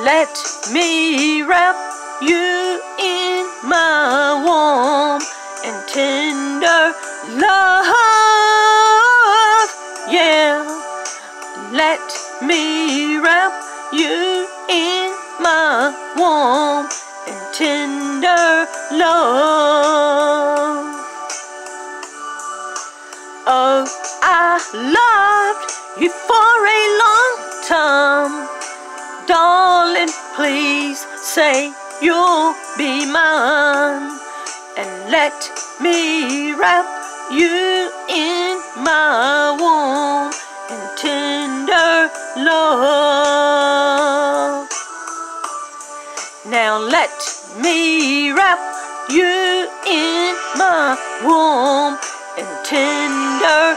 let me wrap you in my warm and tender love. Yeah, let me wrap you in my warm and tender love. Oh, I loved you for a long time. Darling, please say you'll be mine, and let me wrap you in my warm and tender love. Now let me wrap you in my warm and tender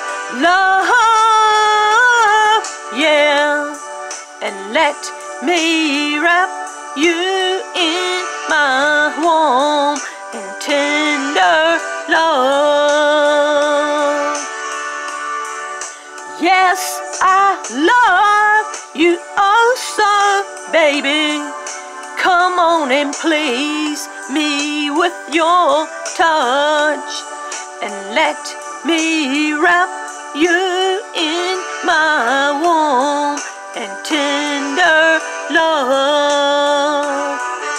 love. Yeah, and let me wrap you in my warm and tender love. Yes, I love you oh so, baby. Come on and please me with your touch, and let me wrap you in my warm and tender love.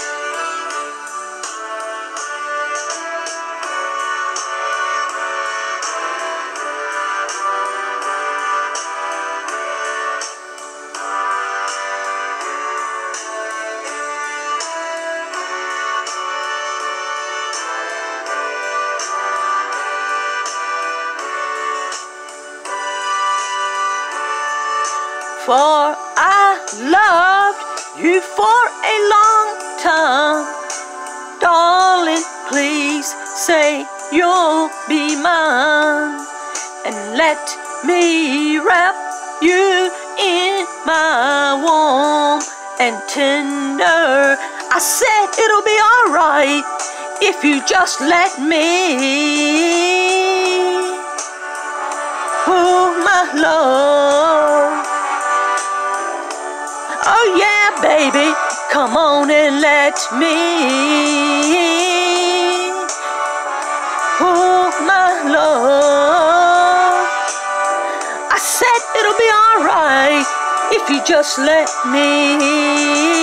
For I loved you for a long time. Darling, please say you'll be mine, and let me wrap you in my warm and tender. I said it'll be alright if you just let me. Oh, my love. Oh yeah, baby, come on and let me. Oh, my love. I said it'll be alright if you just let me.